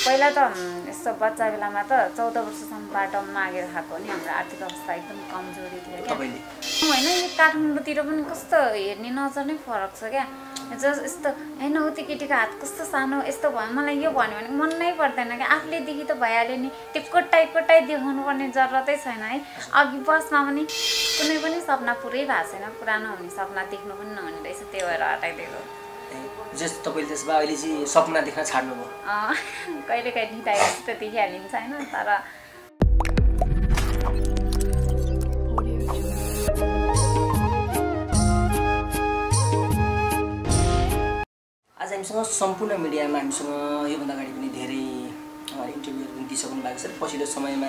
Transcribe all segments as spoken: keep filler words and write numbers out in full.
पहिला त यस्तो बच्चा बेलामा त चौध वर्षसम्म बाटो मागेर खाएको नि हाम्रो आर्थिक अवस्था एकदम कमजोरी थियो क्या होइन यो काठमाडौँतिर पनि कस्तो हेर्ने नजर नै फरक छ क्या जस यस्तो होइन उति केटीको हात कस्तो सानो यस्तो भयो मलाई यो भन्यो भने मन नै पर्दैन क्या आफूले देखि त भइहाल्यो नि त्यो कोटाइ कोटाइ देखाउनु पर्ने जरुरतै छैन है अघि बसमा पनि कुनै पनि सपना पुरै भएको छैन पुरानो हुने सपना देख्नु पनि नहुने रहेछ त्यो भएर हटाइदिएको जस तपाईँले त्यसो भए अहिले चाहिँ सपना देख्न छाड्नुभयो कहिले कहिले निधाएपछि त देखिहालिन्छ होइन तर आज हामीसँग सम्पूर्ण मिडियामा हामीसँग योभन्दा अगाडि पनि धेरै इन्टरभ्यूहरू पनि दिइसक्नु भएको छ पछिल्लो समयमा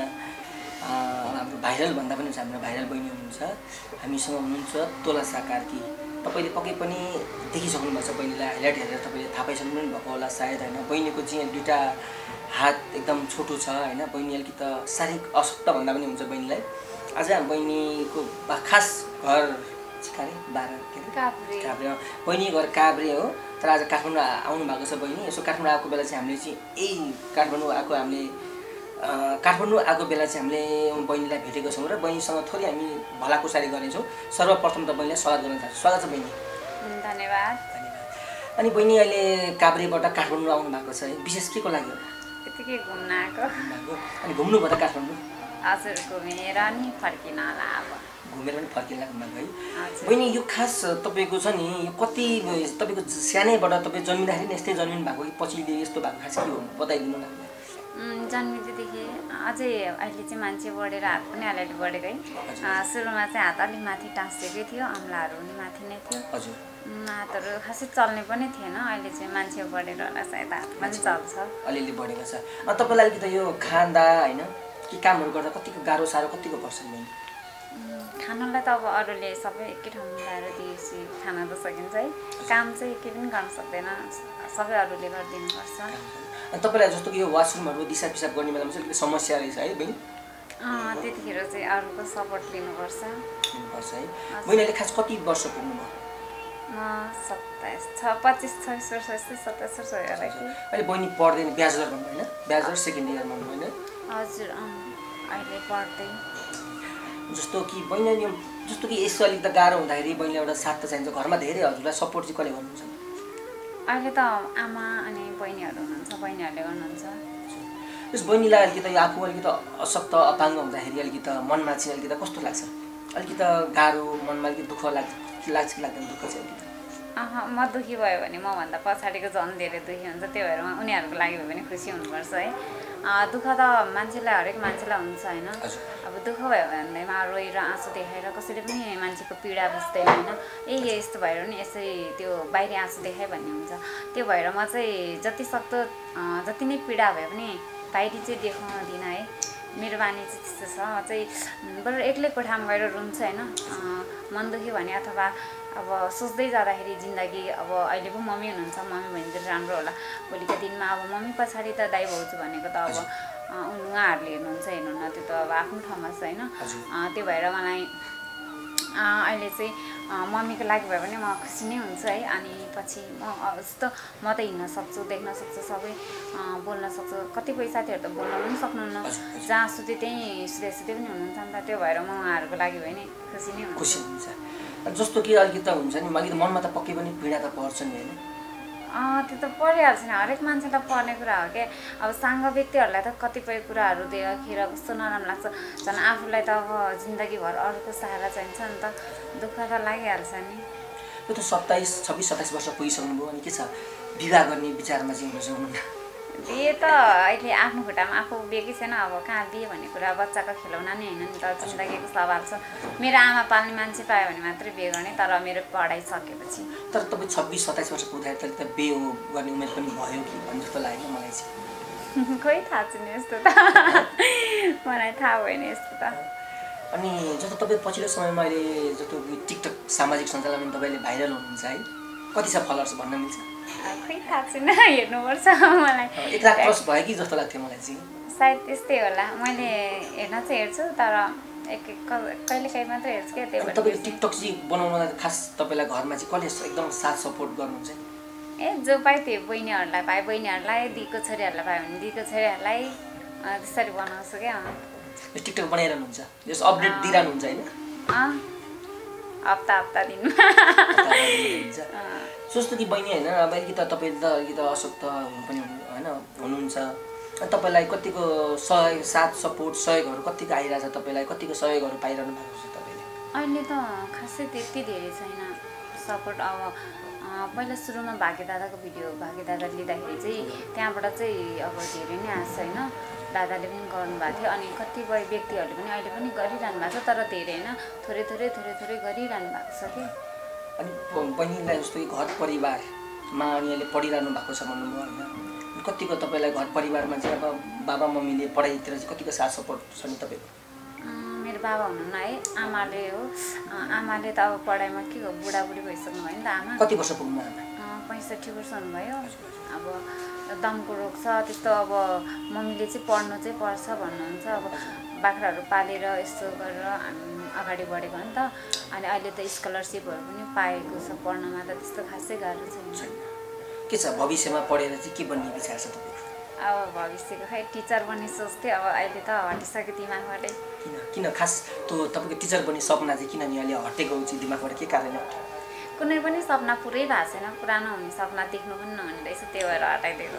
हाम्रो भाइरल भन्दा पनि हाम्रो भाइरल बहिनी हुनुहुन्छ हामीसँग हुनुहुन्छ तोलासा कार्की तपाईँले पक्कै पनि देखिसक्नु भएको छ बहिनीलाई हाइलाइट हेरेर तपाईँले थाहा पाइसक्नु पनि भएको होला सायद होइन बहिनीको चाहिँ दुईवटा हात एकदम छोटो छ होइन बहिनी अलिकति शारीरिक अशक्त भन्दा पनि हुन्छ बहिनीलाई आज बहिनीको खास घर काभ्रे बाह्र के अरे काभ्रे बहिनी घर काभ्रे हो तर आज काठमाडौँ आउनु भएको छ बहिनी यसो काठमाडौँ आएको बेला चाहिँ हामीले चाहिँ यही काठमाडौँ आएको हामीले काठमाडौँ आएको बेला चाहिँ हामीले बहिनीलाई भेटेको छौँ र बहिनीसँग थोरै हामी भलाकुसारी गर्नेछौँ सर्वप्रथम त बहिनीलाई स्वागत गर्न चाहन्छु स्वागत छ बहिनी धन्यवाद धन्यवाद अनि बहिनी अहिले काभ्रेबाट काठमाडौँ आउनु भएको छ है विशेष के को लागि हो यतिकै घुम्न आएको अनि घुम्नु भयो त काठमाडौँ हजुर घुमेर नि फर्किन होला अब घुमेर पनि फर्किन लाग्नु भएको है बहिनी यो खास तपाईँको छ नि यो कति तपाईँको सानैबाट तपाईँ जन्मिँदाखेरि नै यस्तै जन्मिनु भएको कि पछिले यस्तो भएको खास के हो बताइदिनु न जन्मिँदैदेखि अझै अहिले चाहिँ मान्छे बढेर हात पनि अलिअलि बढेको है सुरुमा चाहिँ हात अलिक माथि टाँसिएकै थियो अम्लाहरू पनि माथि नै थियो हातहरू खासै चल्ने पनि थिएन अहिले चाहिँ मान्छे बढेर होला सायद हात पनि चल्छ अलिअलि बढेको छ तपाईँलाई अलिकति यो खाँदा होइन के कामहरू गर्दा कतिको गाह्रो साह्रो कतिको पर्छ बहिनी खानालाई त अब अरूले सबै एकै ठाउँ मिलाएर दिएपछि खाना त सकिन्छ है काम चाहिँ केही पनि गर्न सक्दैन सबै अरूले गरिदिनुपर्छ अनि तपाईँलाई जस्तो कि यो वासरुमहरू दिसा पिसाब गर्ने बेलामा चाहिँ अलिकति समस्या रहेछ है बहिनी त्यतिखेर चाहिँ अरूको सपोर्ट लिनुपर्छ लिनुपर्छ है बहिनीले खास कति वर्ष पुग्नुभयो म सत्ताइस छ पच्चिस छब्बिस वर्ष यस्तै सत्ताइस वर्ष भयो होला कि अहिले बहिनी पढ्दैन ब्याचलर भन्नु होइन ब्याचलर सेकेन्ड इयरमा भन्नु होइन हजुर अहिले पढ्दै जस्तो कि बहिनी जस्तो कि यसो अलिक त गाह्रो हुँदाखेरि बहिनीलाई एउटा साथ त चाहिन्छ घरमा धेरै हजुरलाई सपोर्ट चाहिँ कसले गर्नुहुन्छ अहिले त आमा अनि बहिनीहरू हुनुहुन्छ बहिनीहरूले गर्नुहुन्छ यस बहिनीलाई अलिकति यो आफू अलिकति अशक्त अपाङ्ग हुँदाखेरि अलिकति मनमा चाहिँ अलिकति कस्तो लाग्छ अलिकति गाह्रो मनमा अलिकति दुःख लाग्छ लाग्छ कि लाग्दैन दुःख चाहिँ अलिकति अह म दुःखी भयो भने मभन्दा पछाडिको झन् धेरै दुःखी हुन्छ त्यही भएर उनीहरूको लागि भयो भने खुसी हुनुपर्छ है दुःख त मान्छेलाई हरेक मान्छेलाई हुन्छ होइन अब दुःख भयो भन्दैमा रोएर आँसु देखाएर कसैले पनि मान्छेको पीडा बुझ्दैन होइन ए यस्तो भएर नि यसै त्यो बाहिरी आँसु देखायो भन्ने हुन्छ त्यो भएर म चाहिँ जति सक्दो जति नै पीडा भए पनि बाहिरी चाहिँ देखाउँदिनँ है मेरो बानी चाहिँ त्यस्तो छ म चाहिँ बरु एक्लै कोठामा गएर रुन्छु होइन मन दुख्यो भने अथवा अब सोच्दै जाँदाखेरि जिन्दगी अब अहिले पो मम्मी हुनुहुन्छ मम्मी भने राम्रो होला भोलिको दिनमा अब मम्मी पछाडि त दाइ भाउजू भनेको त अब उहाँहरूले हेर्नुहुन्छ हेर्नु न त्यो त अब आफ्नो ठाउँमा छ होइन त्यो भएर मलाई अहिले चाहिँ मम्मीको लागि भयो भने म खुसी नै हुन्छु है अनि पछि म जस्तो म त हिँड्न सक्छु देख्न सक्छु सबै बोल्न सक्छु कतिपय साथीहरू त बोल्न पनि सक्नुहुन्न जहाँ सुते त्यहीँ सुते सुते पनि हुनुहुन्छ नि त त्यो भएर म उहाँहरूको लागि भयो नि खुसी नै खुसी हुन्छ जस्तो कि अलिकति हुन्छ नि अलिकति मनमा त पक्कै पनि पीडा त पर्छ नि होइन त्यो त परिहाल्छ नि हरेक मान्छेलाई पर्ने कुरा हो क्या अब साङ्ग व्यक्तिहरूलाई त कतिपय कुराहरू देखेर कस्तो नराम्रो लाग्छ झन् आफूलाई त अब जिन्दगीभर अरूको सहारा चाहिन्छ नि त दुःख त लागिहाल्छ नि यो त सत्ताइस छब्बिस सत्ताइस वर्ष पुगिसक्नुभयो अनि के छ विवाह गर्ने विचारमा चाहिँ हुनुहुन्छ बिहे त अहिले आफ्नो खुट्टामा आफू उभिएकै छैन अब कहाँ बिहे भन्ने कुरा बच्चाको खेलौना नै होइन नि त जिन्दगीको सवाल छ मेरो आमा पाल्ने मान्छे पायो भने मात्रै बिहे गर्ने तर मेरो पढाइ सकेपछि तर तपाईँ छब्बिस सत्ताइस वर्ष पुग्दाखेरि त बिहे गर्ने उमेर पनि भयो कि भन्ने जस्तो लाग्यो मलाई चाहिँ खोइ थाहा छैन यस्तो त मलाई थाहा भएन यस्तो त अनि जस्तो तपाईँ पछिल्लो समयमा अहिले जस्तो टिकटक सामाजिक सञ्जालमा तपाईँले भाइरल हुनुहुन्छ है कति छ फलोवर्स भन्न मिल्छ खोइ थाहा छैन हेर्नुपर्छ मलाई एक लाख प्लस भयो कि जस्तो लाग्थ्यो मलाई चाहिँ सायद त्यस्तै होला मैले हेर्न चाहिँ हेर्छु तर एक कहिले काहीँ मात्रै हेर्छु क्या त्यही भएर तपाईँले टिकटक चाहिँ बनाउनलाई खास तपाईँलाई घरमा चाहिँ कसले एकदम साथ सपोर्ट गर्नुहुन्छ ए जो पाए त्यो बहिनीहरूलाई पाए बहिनीहरूलाई दिदीको छोरीहरूलाई पायो भने दिदीको छोरीहरूलाई त्यसरी बनाउँछु क्या टिकटक बनाइरहनुहुन्छ जस अपडेट दिइरहनुहुन्छ होइन हप्ता हप्ता दिनमा सोच्नु कि बहिनी होइन अब अलिकति त तपाईँ त अलिकति अशक्त हुनु पनि होइन हुनुहुन्छ तपाईँलाई कतिको सहयोग साथ सपोर्ट सहयोगहरू कतिको आइरहेछ तपाईँलाई कतिको सहयोगहरू पाइरहनु भएको छ तपाईँले अहिले त खासै त्यति धेरै छैन सपोर्ट अब पहिला सुरुमा भाग्य दादाको भिडियो भाग्य दादा लिँदाखेरि चाहिँ त्यहाँबाट चाहिँ अब धेरै नै आएको छैन दादाले पनि गर्नुभएको थियो अनि कतिपय व्यक्तिहरूले पनि अहिले पनि गरिरहनु भएको छ तर धेरै होइन थोरै थोरै थोरै थोरै गरिरहनु भएको छ कि अनि बहिनीलाई जस्तो कि घर परिवारमा अनि अहिले पढिरहनु भएको छ भन्नुभयो होइन कतिको तपाईँलाई घर परिवारमा चाहिँ अब बाबा मम्मीले पढाइतिर चाहिँ कतिको साथ सपोर्ट छ नि तपाईँको मेरो बाबा हुनुहुन्न है आमाले हो आमाले त अब पढाइमा के हो बुढाबुढी भइसक्नु भयो नि त आमा कति वर्ष पुग्नु आमा पैँसठी वर्ष हुनुभयो अब दमको रोग छ त्यस्तो अब मम्मीले चाहिँ पढ्नु चाहिँ पर्छ भन्नुहुन्छ अब बाख्राहरू पालेर यस्तो गरेर अगाडि बढेको हो नि त अनि अहिले त स्कलरसिपहरू पनि पाएको छ पढ्नमा त त्यस्तो खासै गाह्रो छैन के छ भविष्यमा पढेर चाहिँ के बन्ने विचार छ तपाईँको अब भविष्यको खै टिचर बन्ने सोच्थेँ अब अहिले त हटिसक्यो दिमागबाटै किन किन खास त्यो तपाईँको टिचर बन्ने सपना चाहिँ किन नि अहिले हटेको चाहिँ दिमागबाट के कारणले हट्यो कुनै पनि सपना पुरै भएको छैन पुरानो हुने सपना देख्नु पनि नहुने रहेछ त्यो भएर हटाइदिएको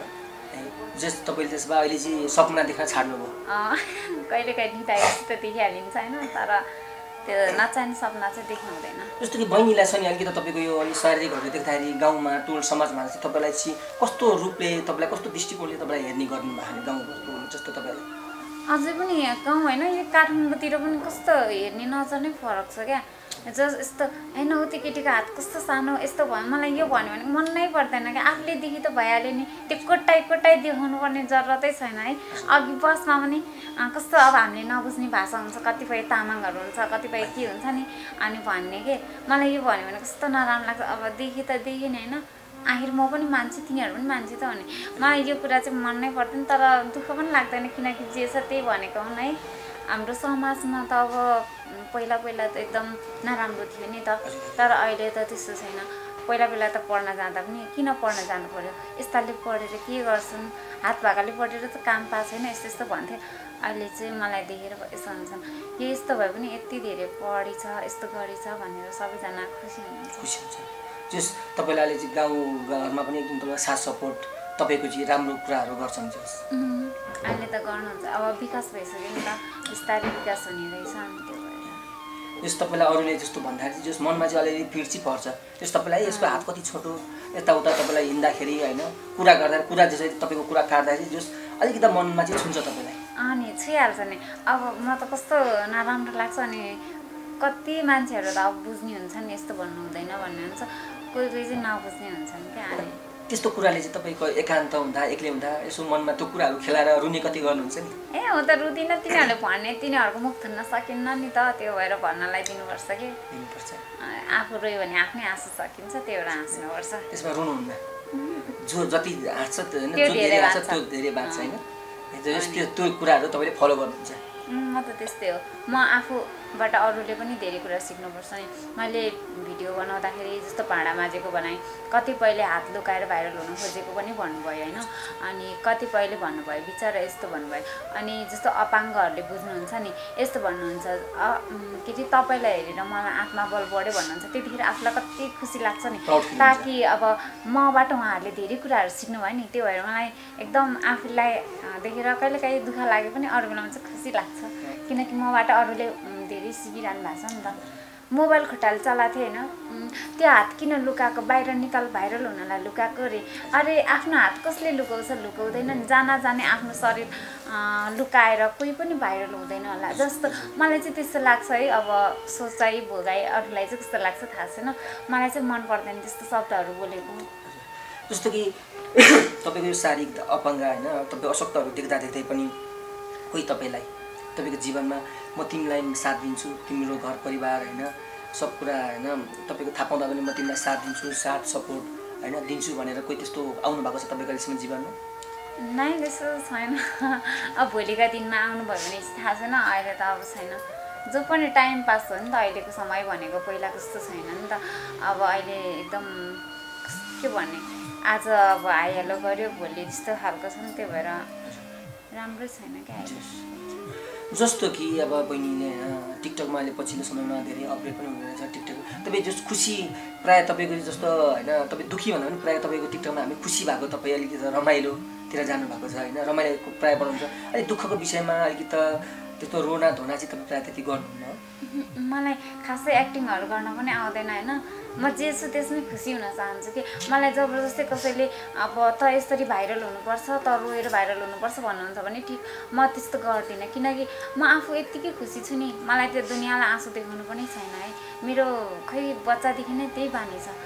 जस तपाईँले त्यसो भए अहिले चाहिँ सपना देख्न छाड्नुभयो कहिले कहिले निधाएपछि त देखिहालिन्छ होइन तर त्यो नचाहिने सपना चाहिँ देख्नु हुँदैन जस्तो कि बहिनीलाई छ नि अलिकति तपाईँको यो अलि शारीरिकहरू देख्दाखेरि गाउँमा टोल समाजमा चाहिँ तपाईँलाई चाहिँ कस्तो रूपले तपाईँलाई कस्तो दृष्टिकोणले तपाईँलाई हेर्ने गर्नु भएको गाउँको जस्तो तपाईँलाई अझै पनि गाउँ होइन यो काठमाडौँतिर पनि कस्तो हेर्ने नजर नै फरक छ क्या जस यस्तो होइन उति केटीको हात कस्तो सानो यस्तो भयो मलाई यो भन्यो भने मन नै पर्दैन क्या आफूले देखि त भइहाल्यो नि त्यो कोटाइ कोटाइ देखाउनु पर्ने जरुरतै छैन है अघि बसमा पनि कस्तो अब हामीले नबुझ्ने भाषा हुन्छ कतिपय तामाङहरू हुन्छ कतिपय के हुन्छ नि अनि भन्ने के मलाई यो भन्यो भने कस्तो नराम्रो लाग्छ अब देखि त देखि नि होइन आखिर म पनि मान्छे तिनीहरू पनि मान्छे त हो नि मलाई यो कुरा चाहिँ मन नै पर्दैन तर दुःख पनि लाग्दैन किनकि जे छ त्यही भनेको हुन् है हाम्रो समाजमा त अब पहिला पहिला त एकदम नराम्रो थियो नि त तर अहिले त त्यस्तो छैन पहिला पहिला त पढ्न जाँदा पनि किन पढ्न जानु पर्यो यस्ताले पढेर के गर्छन् हात भाकाले पढेर त काम पाएको छैन यस्तो यस्तो भन्थे अहिले चाहिँ मलाई देखेर यसो हुन्छन् यो यस्तो भए पनि यति धेरै पढेछ यस्तो गरेछ भनेर सबैजना खुसी हुनुहुन्छ खुसी हुन्छ जस तपाईँलाई अहिले चाहिँ गाउँ घरमा पनि एकदम तपाईँलाई साथ सपोर्ट तपाईँको चाहिँ राम्रो कुराहरू गर्छन् जस अहिले त गर्नुहुन्छ अब विकास भइसक्यो नि त बिस्तारै विकास हुने रहेछ अनि त्यो जस तपाईँलाई अरूले जस्तो भन्दाखेरि जस मनमा चाहिँ अलिअलि पिर चाहिँ पर्छ त्यस तपाईँलाई यसको हात कति छोटो यताउता तपाईँलाई हिँड्दाखेरि होइन कुरा गर्दा कुरा जसरी तपाईँको कुरा काट्दाखेरि जस अलिकति मनमा चाहिँ छुन्छ तपाईँलाई अनि छुइहाल्छ नि अब म त कस्तो नराम्रो लाग्छ अनि कति मान्छेहरू त अब बुझ्ने हुन्छ नि यस्तो भन्नु हुँदैन भन्ने हुन्छ कोही कोही चाहिँ नबुझ्ने हुन्छन् क्या अनि त्यस्तो कुराले चाहिँ तपाईँको एकान्त हुँदा एक्लै हुँदा यसो मनमा त्यो कुराहरू खेलाएर रुने कति गर्नुहुन्छ नि ए म त रुदिनँ तिनीहरूले भन्ने तिनीहरूको मुख थुन्न सकिन्न नि त त्यो भएर भन्नलाई दिनुपर्छ कि दिनुपर्छ आफू रोयो भने आफ्नै हाँस्नु सकिन्छ त्यो भएर हाँस्नुपर्छ त्यसमा रुनुहुन्न जो जति हाँस्छ होइन जो धेरै हाँस्छ त्यो धेरै बाँच्छ होइन त्यो त्यो कुराहरू तपाईँले फलो गर्नुहुन्छ म त त्यस्तै हो म आफूबाट अरूले पनि धेरै कुरा सिक्नुपर्छ नि मैले भिडियो बनाउँदाखेरि जस्तो भाँडा माझेको बनाएँ कतिपयले हात लुकाएर भाइरल हुनु खोजेको पनि भन्नुभयो होइन अनि कतिपयले भन्नुभयो बिचरा यस्तो भन्नुभयो अनि जस्तो अपाङ्गहरूले बुझ्नुहुन्छ नि यस्तो भन्नुहुन्छ के चाहिँ तपाईँलाई हेरेर मलाई आत्मा बल बढ्यो भन्नुहुन्छ त्यतिखेर आफूलाई कति खुसी लाग्छ नि ताकि अब मबाट उहाँहरूले धेरै कुराहरू सिक्नुभयो नि त्यो भएर मलाई एकदम आफूलाई देखेर कहिले काहीँ दुःख लागे पनि अरू बेलामा चाहिँ खुसी लाग्छ किनकि मबाट अरूले धेरै सिकिरहनु भएको छ नि त मोबाइल खुट्टाले चलाएको थियो होइन त्यो हात किन लुकाएको बाहिर निकाल भाइरल हुनलाई लुकाएको अरे अरे आफ्नो हात कसले लुकाउँछ लुकाउँदैन नि जान जाने आफ्नो शरीर लुकाएर कोही पनि भाइरल हुँदैन होला जस्तो मलाई चाहिँ त्यस्तो लाग्छ है अब सोचाइ भोगाइ अरूलाई चाहिँ कस्तो लाग्छ थाहा छैन मलाई चाहिँ मन पर्दैन त्यस्तो शब्दहरू बोलेको जस्तो कि तपाईँको यो शारीरिक अपाङ्ग होइन तपाईँ अशक्तहरू देख्दा देख्दै पनि कोही तपाईँलाई तपाईँको जीवनमा म तिमीलाई साथ दिन्छु तिम्रो घर परिवार होइन सब कुरा होइन तपाईँको थाहा पाउँदा पनि म तिमीलाई साथ दिन्छु साथ सपोर्ट होइन दिन्छु भनेर कोही त्यस्तो आउनु भएको छ तपाईँको अहिलेसम्म जीवनमा नै त्यस्तो छैन अब भोलिका दिनमा आउनुभयो भने थाहा छैन अहिले त अब छैन जो पनि टाइम पास हो नि त अहिलेको समय भनेको पहिलाको जस्तो छैन नि त अब अहिले एकदम के भन्ने आज अब आइहाल्यो गऱ्यो भोलि त्यस्तो खालको छ नि त्यो भएर राम्रो छैन क्या अहिले। जस्तो कि अब बहिनीले होइन टिकटकमा अहिले पछिल्लो समयमा धेरै अपडेट पनि हुँदो रहेछ टिकटक। तपाईँ जस्तो खुसी प्रायः तपाईँको जस्तो होइन तपाईँ दुःखी भन्दा पनि प्रायः तपाईँको टिकटकमा हामी खुसी भएको तपाईँ अलिकति रमाइलोतिर जानुभएको छ होइन, रमाइलो प्रायः बनाउँछ। अलिक दुःखको विषयमा अलिकति त्यस्तो रोना धोना चाहिँ तपाईँ प्रायः त्यति गर्नुहुन्न? मलाई खासै एक्टिङहरू गर्न पनि आउँदैन होइन, म जे छु त्यसमै खुसी हुन चाहन्छु कि। मलाई जबरजस्ती कसैले अब त यसरी भाइरल हुनुपर्छ त रोएर भाइरल हुनुपर्छ भन्नुहुन्छ भने ठिक, म त्यस्तो गर्दिनँ किनकि म आफू यत्तिकै खुसी छु नि। मलाई त्यो दुनियाँलाई आँसु देखाउनु पनि छैन है, मेरो खै बच्चादेखि नै त्यही बानी छ।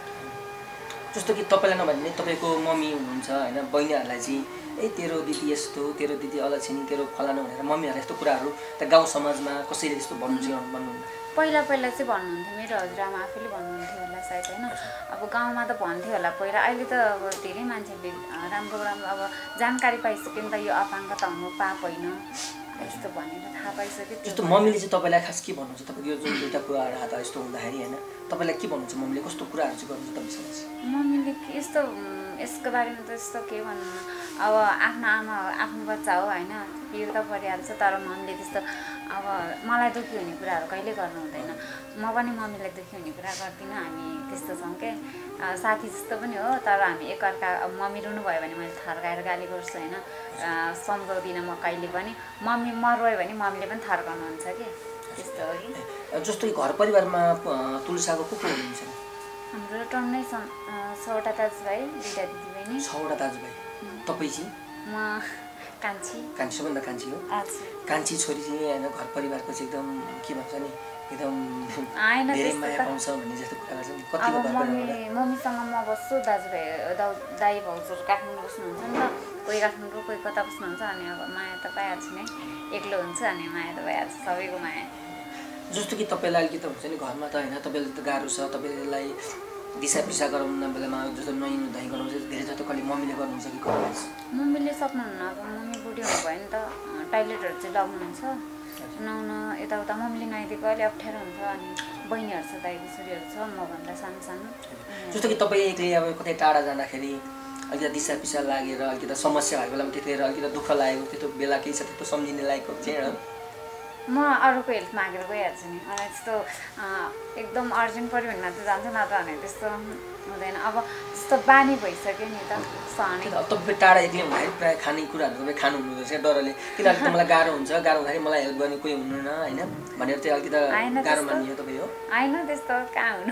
जस्तो कि तपाईँलाई नभने पनि तपाईँको मम्मी हुनुहुन्छ होइन, बहिनीहरूलाई चाहिँ ए तेरो दिदी यस्तो, तेरो दिदी अलक्षिणी, तेरो फलानु भनेर मम्मीहरूलाई यस्तो कुराहरू त गाउँ समाजमा कसैले त्यस्तो भन्नु चाहिँ भन्नुहुन्न? पहिला पहिला चाहिँ भन्नुहुन्थ्यो, मेरो हजुरआमा आफैले भन्नुहुन्थ्यो होला सायद होइन। अब गाउँमा त भन्थ्यो होला पहिला, अहिले त अब धेरै मान्छेले राम्रो राम्रो अब जानकारी पाइसक्यो नि त, यो अपाङ्गता हुनु पाप होइन यस्तो भनेर थाहा पाइसक्यो। जस्तो मम्मीले चाहिँ तपाईँलाई खास के भन्नुहुन्छ? तपाईँको यो जुन दुईवटा कुराहरू हात यस्तो हुँदाखेरि होइन तपाईँलाई के भन्नुहुन्छ मम्मीले, कस्तो कुराहरू चाहिँ गर्नुहुन्छ तपाईँसँग? मम्मीले यस्तो यसको बारेमा त यस्तो के भन्नु, अब आफ्नो आमा आफ्नो बच्चा हो होइन, पिर त परिहाल्छ, तर मम्मीले त्यस्तो अब मलाई दुःखी हुने कुराहरू कहिले गर्नु हुँदैन। म पनि मम्मीलाई दुःखी हुने कुरा गर्दिनँ, हामी त्यस्तो छौँ क्या, साथी जस्तो पनि हो। तर हामी एकअर्का अब मम्मी रुनु भयो भने मैले थर्काएर गाली गर्छु होइन, सम्झाउँदिनँ म कहिले पनि। मम्मी म रोयो भने मम्मीले पनि थर्काउनुहुन्छ कि, त्यस्तो हो कि। जस्तो कि घर परिवारमा तुलसाको को को हुनुहुन्छ? हाम्रो टन्नै छवटा दाजुभाइ, दुईवटा दिदीबहिनी। छवटा दाजुभाइ। तपाईँ चाहिँ? म कान्छी। कान्छी सबभन्दा कान्छी हो? कान्छी छोरी चाहिँ होइन घर परिवारको चाहिँ एकदम के भन्छ नि एकदम धेरै माया पाउँछ भन्ने जस्तो कुरा गर्छ नि। कति मम्मी मम्मीसँग म बस्छु, दाजुभाइ दाउ दाई भाउजूहरू काठमाडौँ बस्नुहुन्छ नि त, कोही काठमाडौँ कोही कता बस्नुहुन्छ, अनि अब माया त पाइहाल्छु नि, एक्लो हुन्छ अनि माया त भइहाल्छ, सबैको माया। जस्तो कि तपाईँलाई अलिकति हुन्छ नि घरमा त होइन, तपाईँलाई त गाह्रो छ, तपाईँलाई दिसा पिसा गराउनु बेलामा जस्तो नुहाइनु धुवाइ गराउँछ धेरै जस्तो कहिले मम्मीले गर्नुहुन्छ कि गर्नुहुन्छ? मम्मीले सक्नुहुन्न, अब मम्मी बुढी हुनुभयो नि त, टोइलेटहरू चाहिँ लगाउनुहुन्छ, नुहाउन यताउता मम्मीले नुहाइदिएको अलिक अप्ठ्यारो हुन्छ। अनि बहिनीहरू छ, दाइ छोरीहरू छ मभन्दा सानो सानो। जस्तो कि तपाईँ एक्लै अब कतै टाढा जाँदाखेरि अलिकति दिसा पिसा लागेर अलिकति समस्या भएको बेलामा त्यतिखेर अलिकति दुःख लागेको त्यस्तो बेला केही छ त्यस्तो सम्झिने लागेको चाहिँ म अरूको हेल्प मागेर गइहाल्छु नि, मलाई त्यस्तो एकदम अर्जेन्ट पऱ्यो भने मात्रै जान्छु, नत्र भने त्यस्तो हुँदैन। अब त्यस्तो बानी भइसक्यो नि त सहने। तपाईँ टाढा एक्लै हुँदाखेरि प्रायः खानेकुराहरू तपाईँ खानु हुँदो रहेछ डरले, किनभने त मलाई गाह्रो हुन्छ, गाह्रो हुँदाखेरि मलाई हेल्प गर्ने कोही हुनुहुन्न होइन भनेर चाहिँ अलिकति गाह्रो मानियो तपाईँ हो? होइन त्यस्तो कहाँ हुनु,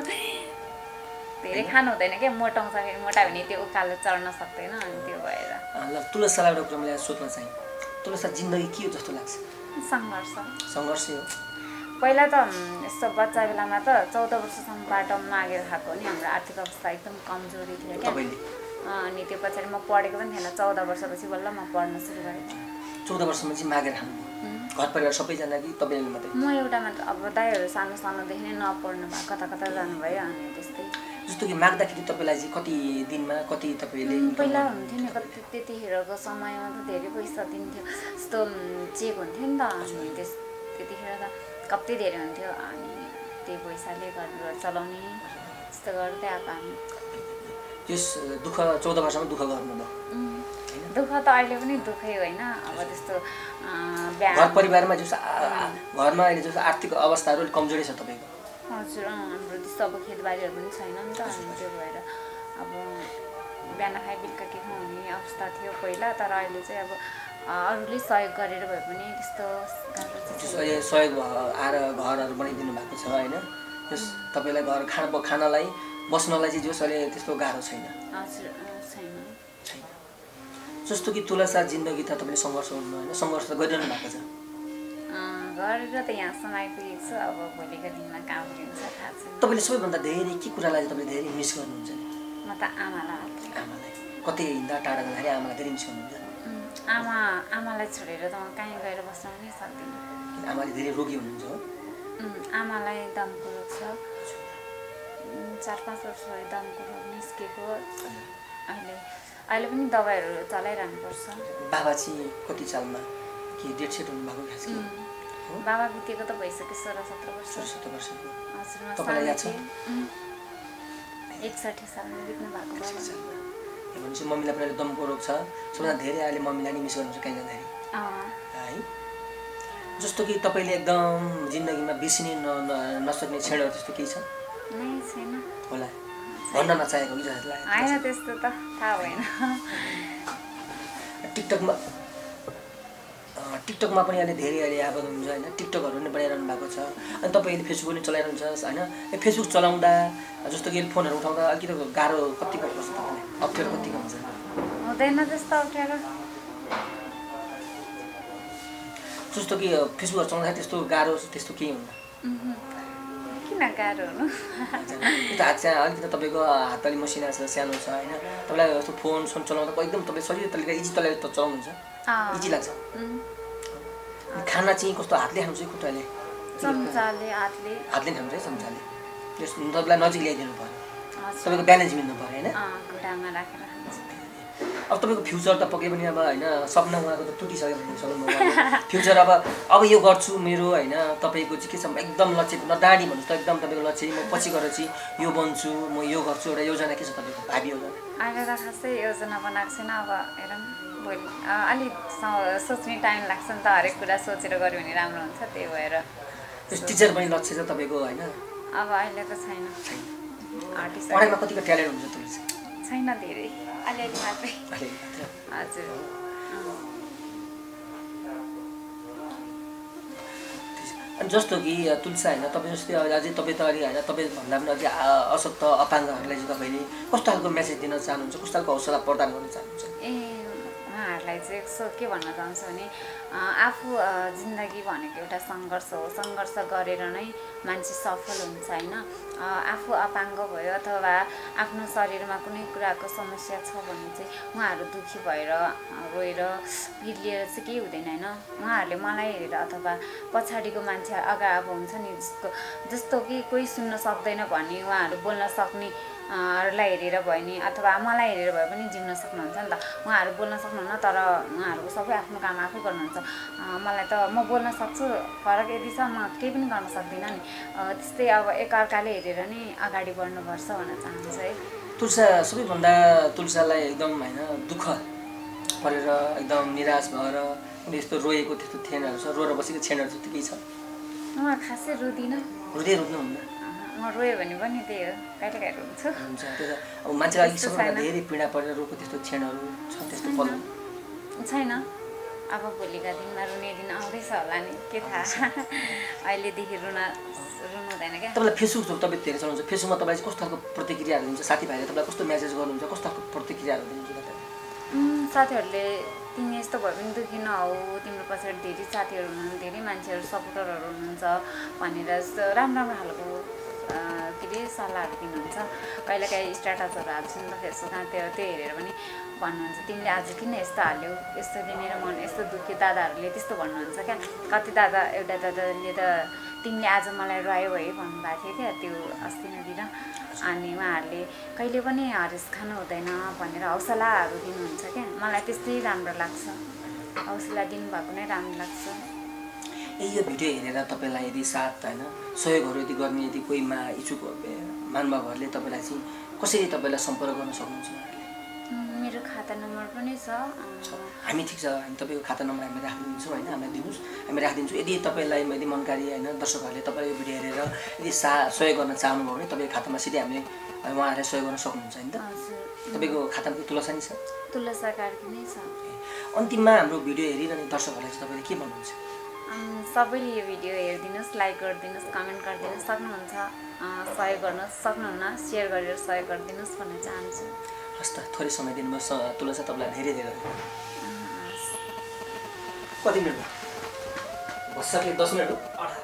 धेरै खानु हुँदैन क्या, मोटाउँछ, फेरि मोटायो भने त्यो उकालो चढ्न सक्दैन, अनि त्यो भएर। ल तुलसालाई एउटा कुरा मलाई सोध्न चाहिँ, तुलसा जिन्दगी के हो जस्तो लाग्छ? सङ्घर्ष सङ्घर्ष हो। पहिला त यस्तो बच्चा बेलामा त चौध वर्षसम्म बाटो मागेर खाएको नि, हाम्रो आर्थिक अवस्था एकदम कमजोरी थियो क्या, अनि त्यो पछाडि म पढेको पनि थिएन, चौध वर्षपछि बल्ल म पढ्न सुरु गरेको। चौध वर्षमा चाहिँ मागेर खानु घर परिवार सबैजना कि तपाईँले मात्रै? म एउटा मात्र, अब दाइहरू सानो सानोदेखि नै नपढ्नु भयो, कता कता जानुभयो, अनि त्यस्तै। जस्तो कि माग्दाखेरि तपाईँलाई चाहिँ कति दिनमा कति तपाईँले? पहिला हुन्थ्यो नि कति, त्यतिखेरको समयमा त धेरै पैसा दिन्थ्यो, यस्तो चेक हुन्थ्यो नि त, अनि त्यस त्यतिखेर त कति धेरै हुन्थ्यो, अनि त्यही पैसाले घर चलाउने यस्तो गर्दै आएको हामी। त्यस दुःख चौध वर्षमा दुःख गर्नुभयो? दुःख त अहिले पनि दुःखै होइन, अब त्यस्तो घर परिवारमा जस्तो घरमा अहिले जस्तो आर्थिक अवस्थाहरू अलिक कमजोरी छ तपाईँको? हजुर, हाम्रो त्यस्तो अब खेतबारीहरू पनि छैन नि त, अनि त्यो भएर अब बिहान खाए बेलुका के खुवाउने अवस्था थियो पहिला, तर अहिले चाहिँ अब अरूले सहयोग गरेर भए पनि त्यस्तो गाह्रो सहयोग आएर घरहरू बनाइदिनु भएको छ होइन, त्यस तपाईँलाई घर खाना खानालाई बस्नलाई चाहिँ जोस अहिले त्यस्तो गाह्रो छैन? हजुर छैन छैन। जस्तो कि तुलसा जिन्दगी त तपाईँले सङ्घर्ष हुनु होइन, सङ्घर्ष त गरिरहनु भएको छ? गरेर त यहाँसम्म आइपुगेको छु, अब भोलिको दिनमा कहाँ पुगिन्छ थाहा छैन। तपाईँले सबैभन्दा धेरै के कुरालाई तपाईँले धेरै मिस गर्नुहुन्छ नि? म त आमालाई। आमालाई कतै हिँड्दा टाढा जाँदाखेरि आमालाई धेरै मिस गर्नुहुन्छ? आमा आमालाई छोडेर त म कहीँ गएर बस्न पनि सक्दिनँ, आमाले धेरै रोगी हुनुहुन्छ हो? आमालाई दमको रोग छ, चार पाँच वर्ष भयो दमको रोग निस्केको, अहिले अहिले पनि दबाईहरू चलाइरहनु पर्छ। बाबा चाहिँ कति सालमा के डेट सेट हुनुभएको खास कि? बाबा बितेको त भइसक्यो सोह्र सत्र वर्ष। सत्र वर्षको? हजुर, तपाईँलाई याद छ? एकसाठी सालमा बित्नु भएको बाबा। भनेपछि मम्मीलाई पनि अहिले दमको रोग छ सबभन्दा धेरै अहिले मम्मीलाई नि मिस गर्नुहुन्छ कहीँ जाँदाखेरि है जस्तो कि तपाईँले एकदम जिन्दगीमा बिर्सिनै नसक्ने क्षणहरू त्यस्तो केही छ होला भन्न नचाहेको कि जस्तो लाग्यो होइन त्यस्तो त थाहा भएन टिकटकमा टिकटकमा पनि अहिले धेरै अहिले आबद्ध हुन्छ होइन टिकटकहरू पनि बनाइरहनु भएको छ अनि तपाईँले फेसबुक पनि चलाइरहनुहुन्छ होइन यो फेसबुक चलाउँदा जस्तो कि फोनहरू उठाउँदा अलिकति गाह्रो कति पर्छ तपाईँलाई अप्ठ्यारो कतिको हुन्छ हुँदैन त्यस्तो अप्ठ्यारो जस्तो कि फेसबुकहरू चलाउँदाखेरि त्यस्तो गाह्रो त्यस्तो केही हुन्न किन गाह्रो हुनु त्यो हात चाहिँ अलिकति तपाईँको हात अलि मसिना छ सानो छ होइन तपाईँलाई जस्तो फोन सोन चलाउँदा एकदम तपाईँ सजिलो तरिका इजी तरिकाले त चलाउनुहुन्छ इजी लाग्छ खाना चाहिँ कस्तो हातले खानु चाहिँ खुट्टाले चम्चाले हातले हातले खानु चाहिँ चम्चाले त्यस्तो तपाईँलाई नजिक ल्याइदिनु पऱ्यो तपाईँको ब्यालेन्स मिल्नु पऱ्यो होइन घुँडामा राखेर अब तपाईँको फ्युचर त पक्कै पनि अब होइन सपना उहाँको त टुटिसक्यो भने सक्नु फ्युचर अब अब यो गर्छु मेरो होइन तपाईँको चाहिँ के छ एकदम लक्ष्य नडाँडी भन्नुहोस् त एकदम तपाईँको लक्ष्य म पछि गएर चाहिँ यो बन्छु म यो गर्छु एउटा योजना के छ तपाईँको भावी योजना अहिले त खासै योजना बनाएको छैन अब हेरौँ भोलि अलिक सोच्ने टाइम लाग्छ नि त हरेक कुरा सोचेर गऱ्यो भने राम्रो हुन्छ त्यही भएर टिचर पनि लक्ष्य छ तपाईँको होइन अब अहिले त छैन आर्टिस्ट पढाइमा कतिको ट्यालेन्ट हुन्छ तपाईँ छैन धेरै अलिअलि मात्रै हजुर अनि जस्तो कि तुलसा होइन तपाईँ जस्तै अझै तपाईँ त अलि होइन तपाईँभन्दा पनि अझै अशक्त अपाङ्गहरूलाई चाहिँ तपाईँले कस्तो खालको मेसेज दिन चाहनुहुन्छ कस्तो खालको हौसला प्रदान गर्न चाहनुहुन्छ ए उहाँहरूलाई चाहिँ यसो के भन्न चाहन्छु भने आफू जिन्दगी भनेको एउटा सङ्घर्ष हो सङ्घर्ष गरेर नै मान्छे सफल हुन्छ होइन आफू अपाङ्ग भयो अथवा आफ्नो शरीरमा कुनै कुराको समस्या छ भने चाहिँ उहाँहरू दुःखी भएर रोएर पिर लिएर चाहिँ केही हुँदैन होइन उहाँहरूले मलाई हेरेर अथवा पछाडिको मान्छे अगा अब हुन्छ नि जस्तो जस्तो कि कोही सुन्न सक्दैन भने उहाँहरू बोल्न सक्ने हरूलाई हेरेर भयो नि अथवा मलाई हेरेर भए पनि जिउन सक्नुहुन्छ नि त उहाँहरू बोल्न सक्नुहुन्न तर उहाँहरूको सबै आफ्नो काम आफै गर्नुहुन्छ मलाई त म बोल्न सक्छु फरक यदि छ म केही पनि गर्न सक्दिनँ नि त्यस्तै अब एकअर्काले हेरेर नै अगाडि बढ्नुपर्छ भन्न चाहन्छु है तुलसा सबैभन्दा तुलसालाई एकदम होइन दुःख परेर एकदम निराश भएर कुनै यस्तो रोएको त्यस्तो क्षणहरू छ रोएर बसेको क्षणहरू जस्तो केही छ म खासै रुदिनँ रुँदै रुँदैहुन्न म रोयो भने पनि त्यही हो कहिले कहिले रुन्छु हुन्छ त्यो त अब मान्छेलाई अलिक सबैभन्दा धेरै पीडा परेर रोएको त्यस्तो क्षणहरू छ त्यस्तो पल छैन अब भोलिका दिनमा रुने दिन आउँदैछ होला नि के थाहा अहिलेदेखि रुन रुनु हुँदैन क्या तपाईँलाई फेसबुक तपाईँ धेरै चलाउँछ फेसबुकमा तपाईँले कस्तो खालको प्रतिक्रियाहरू दिनुहुन्छ साथीभाइले तपाईँलाई कस्तो मेसेज गर्नुहुन्छ कस्तो खालको प्रतिक्रियाहरू दिनुहुन्छ तपाईँ साथीहरूले तिमी यस्तो भयो भने दुःखी नहौ तिम्रो पछाडि धेरै साथीहरू हुनुहुन्छ धेरै मान्छेहरू सपोर्टरहरू हुनुहुन्छ भनेर यस्तो राम्रो राम्रो खालको के अरे सल्लाहहरू दिनुहुन्छ कहिले काहीँ स्ट्याटसहरू हाल्छु नि त फेसबुकमा त्यो त्यो हेरेर पनि भन्नुहुन्छ तिमीले आज किन यस्तो हाल्यौ यस्तोले मेरो मन यस्तो दुख्यो दादाहरूले त्यस्तो भन्नुहुन्छ क्या कति दादा एउटा दादाले त तिमीले आज मलाई रुवायौ है भन्नुभएको थियो क्या त्यो अस्ति नदिन अनि उहाँहरूले कहिले पनि हरेस खानु हुँदैन भनेर हौसलाहरू दिनुहुन्छ क्या मलाई त्यस्तै राम्रो लाग्छ हौसला दिनुभएको नै राम्रो लाग्छ ए यो भिडियो हेरेर तपाईँलाई यदि साथ होइन सहयोगहरू यदि गर्ने यदि कोही मा इच्छुक महानुभावहरूले तपाईँलाई चाहिँ कसरी तपाईँलाई सम्पर्क गर्न सक्नुहुन्छ मेरो खाता नम्बर पनि छ हामी ठिक छ हामी तपाईँको खाता नम्बर हामी राखिदिन्छौँ होइन हामीलाई दिनुहोस् हामी राखिदिन्छौँ यदि तपाईँलाई यदि मनकारी होइन दर्शकहरूले तपाईँले यो भिडियो हेरेर यदि सा सहयोग गर्न चाहनुभयो भने तपाईँको खातामा सिधै हामीले उहाँहरूलाई सहयोग गर्न सक्नुहुन्छ होइन त तपाईँको खातामा तुलसा नि छ तुलसा कार्की नै छ अन्तिममा हाम्रो भिडियो हेरिरहने दर्शकहरूलाई चाहिँ तपाईँले के भन्नुहुन्छ सबैले यो भिडियो हेरिदिनुहोस् लाइक गरिदिनुहोस् कमेन्ट गरिदिनुहोस् सक्नुहुन्छ सहयोग गर्न सक्नुहुन्न सेयर गरेर सहयोग गरिदिनुहोस् भन्न चाहन्छु हस् त थोरै समय दिनुभयो तुलसा तपाईँलाई धेरै धेरै कति मिनट भयो? बस सक्यो दस मिनट हो।